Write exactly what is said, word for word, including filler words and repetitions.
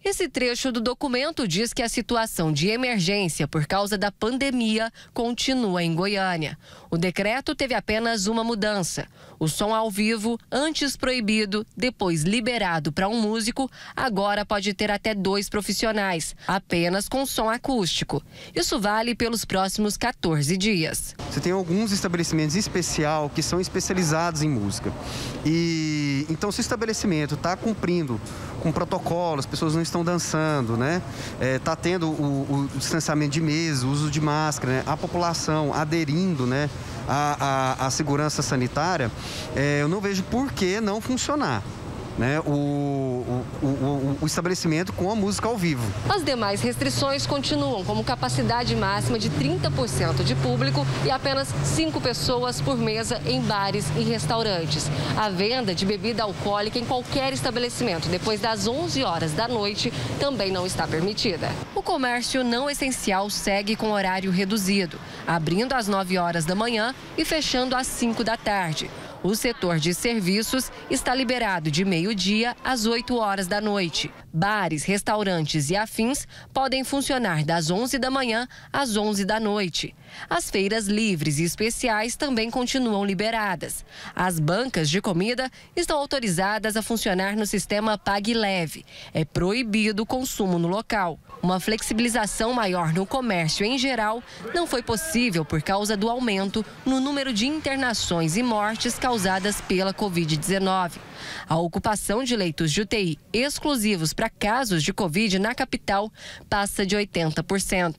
Esse trecho do documento diz que a situação de emergência por causa da pandemia continua em Goiânia. O decreto teve apenas uma mudança. O som ao vivo, antes proibido, depois liberado para um músico, agora pode ter até dois profissionais, apenas com som acústico. Isso vale pelos próximos quatorze dias. Você tem alguns estabelecimentos especial que são especializados em música. E então, se o estabelecimento está cumprindo com protocolo, as pessoas não estão dançando, né? Está é, tendo o, o distanciamento de mesa, o uso de máscara, né? A população aderindo, né, à, à, à segurança sanitária, é, eu não vejo por que não funcionar, né, o, o, o, o estabelecimento com a música ao vivo. As demais restrições continuam, como capacidade máxima de trinta por cento de público e apenas cinco pessoas por mesa em bares e restaurantes. A venda de bebida alcoólica em qualquer estabelecimento depois das onze horas da noite também não está permitida. O comércio não essencial segue com horário reduzido, abrindo às nove horas da manhã e fechando às cinco da tarde. O setor de serviços está liberado de meio-dia às oito horas da noite. Bares, restaurantes e afins podem funcionar das onze da manhã às onze da noite. As feiras livres e especiais também continuam liberadas. As bancas de comida estão autorizadas a funcionar no sistema Pague Leve. É proibido o consumo no local. Uma flexibilização maior no comércio em geral não foi possível por causa do aumento no número de internações e mortes causadas pela covid dezenove. A ocupação de leitos de U T I exclusivos para casos de Covid na capital passa de oitenta por cento.